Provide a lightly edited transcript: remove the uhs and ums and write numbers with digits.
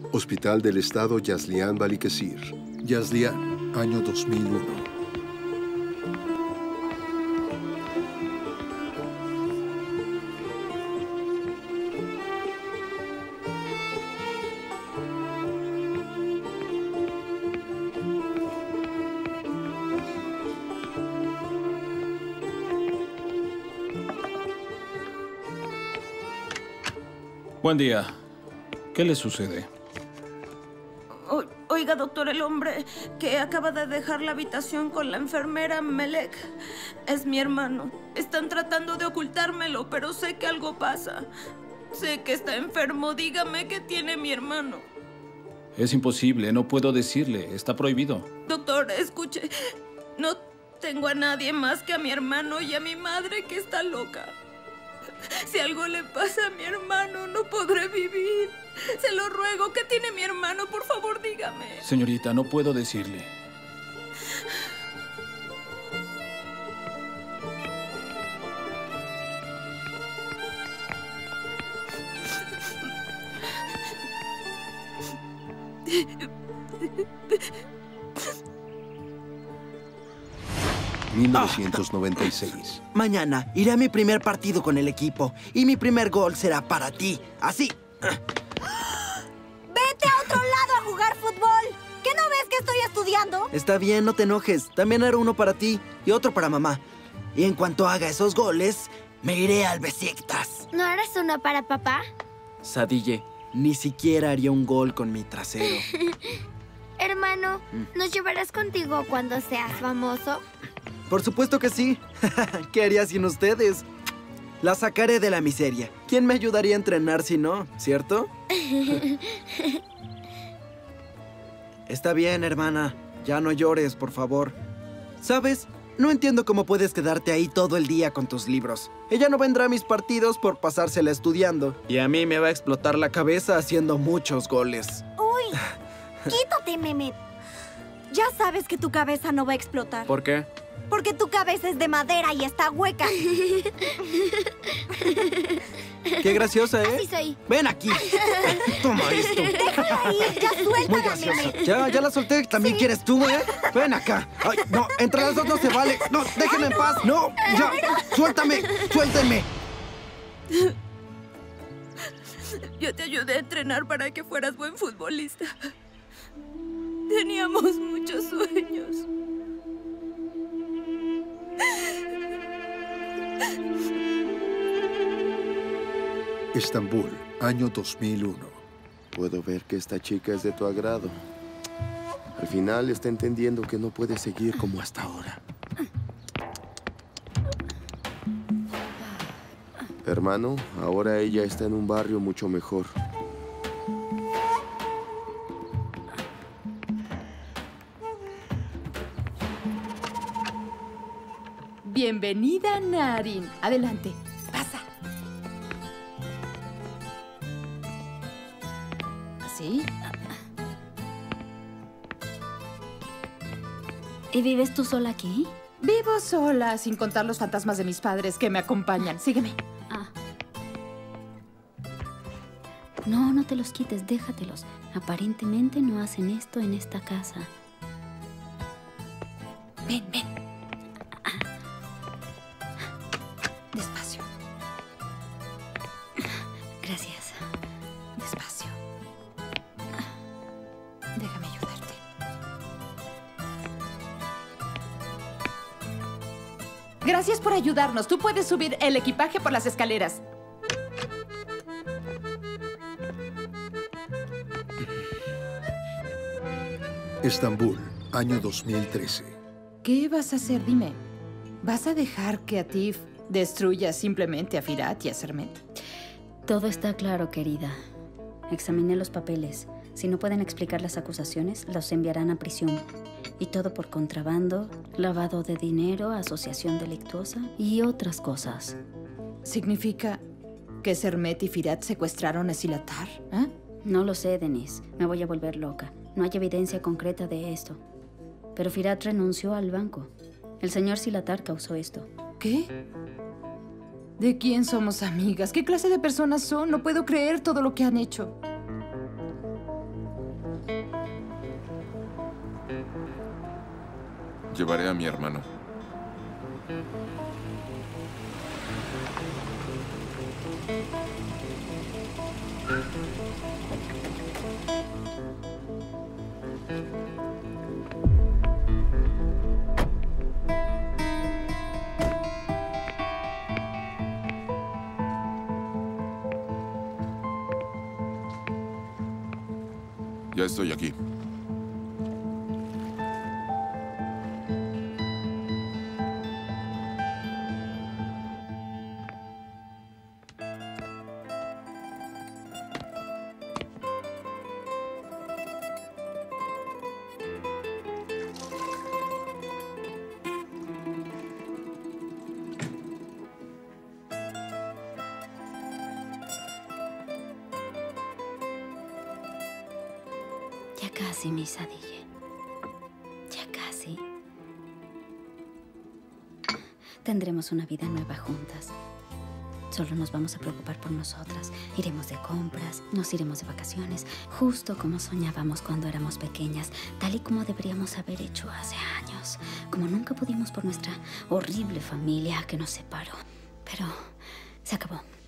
Hospital del Estado Yazlian Balıkesir. Yazlian, año 2001. Buen día. ¿Qué le sucede? Oiga, doctor, el hombre que acaba de dejar la habitación con la enfermera Melek es mi hermano. Están tratando de ocultármelo, pero sé que algo pasa. Sé que está enfermo. Dígame qué tiene mi hermano. Es imposible, no puedo decirle. Está prohibido. Doctor, escuche. No tengo a nadie más que a mi hermano y a mi madre que está loca. Si algo le pasa a mi hermano, no podré vivir. Se lo ruego. ¿Qué tiene mi hermano? Por favor, dígame. Señorita, no puedo decirle. ...1996. Mañana iré a mi primer partido con el equipo y mi primer gol será para ti. Así. ¡Vete a otro lado a jugar fútbol! ¿Qué no ves que estoy estudiando? Está bien, no te enojes. También haré uno para ti y otro para mamá. Y en cuanto haga esos goles, me iré al Besiktas. ¿No harás uno para papá? Sadille, ni siquiera haría un gol con mi trasero. Hermano, ¿nos llevarás contigo cuando seas famoso? Por supuesto que sí. ¿Qué haría sin ustedes? La sacaré de la miseria. ¿Quién me ayudaría a entrenar si no? ¿Cierto? Está bien, hermana. Ya no llores, por favor. ¿Sabes? No entiendo cómo puedes quedarte ahí todo el día con tus libros. Ella no vendrá a mis partidos por pasársela estudiando. Y a mí me va a explotar la cabeza haciendo muchos goles. ¡Uy! ¡Quítate, Mehmet! Ya sabes que tu cabeza no va a explotar. ¿Por qué? Porque tu cabeza es de madera y está hueca. Qué graciosa, ¿eh? Así soy. Ven aquí. Toma esto. ¡Déjala ir! ¡Ya Muy suéltala, graciosa. Mehmet! Ya la solté. ¿También quieres tú, eh? Ven acá. Ay, no, entre las dos no se vale. No, déjenme en paz. No, ya. Suéltame. Suéltenme. Yo te ayudé a entrenar para que fueras buen futbolista. Teníamos muchos sueños. Estambul, año 2001. Puedo ver que esta chica es de tu agrado. Al final está entendiendo que no puede seguir como hasta ahora. Hermano, ahora ella está en un barrio mucho mejor. Bienvenida, Narin. Adelante, pasa. ¿Sí? ¿Y vives tú sola aquí? Vivo sola, sin contar los fantasmas de mis padres que me acompañan. Sígueme. No, no te los quites, déjatelos. Aparentemente no hacen esto en esta casa. Ven, ven. Despacio. Gracias. Despacio. Déjame ayudarte. Gracias por ayudarnos. Tú puedes subir el equipaje por las escaleras. Estambul, año 2013. ¿Qué vas a hacer? Dime. ¿Vas a dejar que Atif destruya simplemente a Firat y a Sermet? Todo está claro, querida. Examiné los papeles. Si no pueden explicar las acusaciones, los enviarán a prisión. Y todo por contrabando, lavado de dinero, asociación delictuosa y otras cosas. ¿Significa que Sermet y Firat secuestraron a Silatar? ¿Eh? No lo sé, Denise. Me voy a volver loca. No hay evidencia concreta de esto. Pero Firat renunció al banco. El señor Silatar causó esto. ¿Qué? ¿De quién somos amigas? ¿Qué clase de personas son? No puedo creer todo lo que han hecho. Llevaré a mi hermano. Ya estoy aquí. Ya casi, Miss Adille. Ya casi. Tendremos una vida nueva juntas. Solo nos vamos a preocupar por nosotras. Iremos de compras, nos iremos de vacaciones, justo como soñábamos cuando éramos pequeñas, tal y como deberíamos haber hecho hace años. Como nunca pudimos por nuestra horrible familia que nos separó. Pero se acabó.